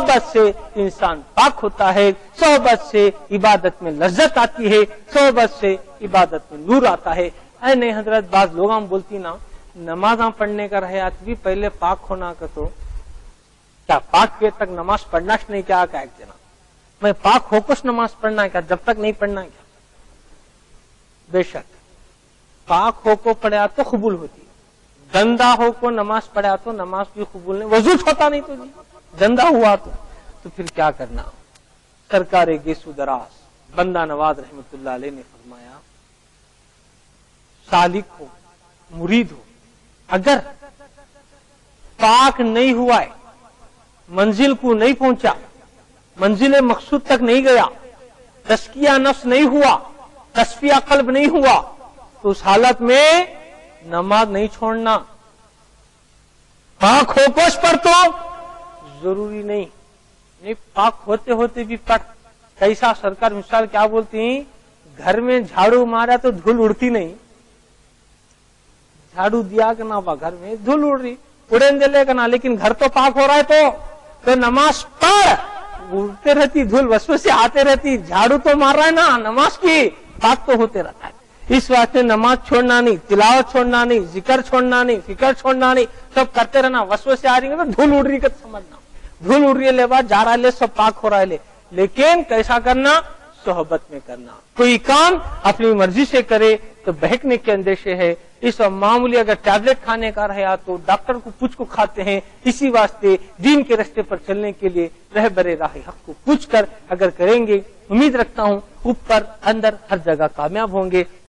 صحبت سے انسان پاک ہوتا ہے، صحبت سے عبادت میں لذت آتی ہے، صحبت سے عبادت میں نور آتا ہے۔ اے نہیں حضرت، بعض لوگ ہم بولتی نا نمازاں پڑھنے کا رہیات بھی پہلے پاک ہونا کا، تو کیا پاک ہوئے تک نماز پڑھنا نہیں کیا کہ ایک جنا میں پاک ہو کچھ نماز پڑھنا کیا جب تک نہیں پڑھنا کیا؟ بے شک پاک ہو کو پڑھا تو قبول ہوتی، گندا ہو کو نماز پڑھا تو نماز بھی قبول نہیں، وضو ہوتا نہیں تو گندا ہوا تو پھر کیا کرنا؟ سرکار گیسو دراز بندہ نواز رحمت اللہ علیہ نے فرمایا سالک ہو مرید ہو اگر پاک نہیں ہوا ہے، منزل کو نہیں پہنچا، منزل مقصود تک نہیں گیا، تزکیہ نفس نہیں ہوا، تصفیہ قلب نہیں ہوا، تو اس حالت میں نماز نہیں چھوڑنا۔ پاک ہو کوش پر تو ضروری نہیں پاک ہوتے ہوتے بھی پڑھ۔ کیسا سرکار مثال کیا بولتی ہیں، گھر میں جھاڑو مارا تو دھول اڑتی نہیں، جھاڑو دیا کہ نہ گھر میں دھول اڑ رہی اڑے دلے کا نا، لیکن گھر تو پاک ہو رہا ہے تو نماز پڑھ، اڑتے رہتی دھول وسوسے آتے رہتی، جھاڑو تو مار رہا ہے نا، نماز کی پاک تو ہوتے رہتا ہے۔ اس واسطے نماز چھوڑنا نہیں، تلاوت چھوڑنا نہیں، ذکر چھوڑنا نہیں، فکر چھوڑنا نہیں، سب کرتے رہنا۔ وسوسے آ رہی ہے تو دھول اڑ رہی کا سمجھنا، دھول اڑ رہی ہے لے بات جا رہا ہے لے سب پاک ہو رہا ہے لے، لیکن کیسا کرنا؟ صحبت میں کرنا۔ کوئی کام اپنی مرضی سے کرے تو بہکنے کے اندیشے ہے۔ اس معمولی اگر ٹیبلٹ کھانے کا رہا تو ڈاکٹر کو پوچھ کو کھاتے ہیں۔ اسی واسطے دین کے راستے پر چلنے کے لیے رہبر راہ حق کو پوچھ کر اگر کریں گے، امید رکھتا ہوں اوپر اندر ہر جگہ کامیاب ہوں گے۔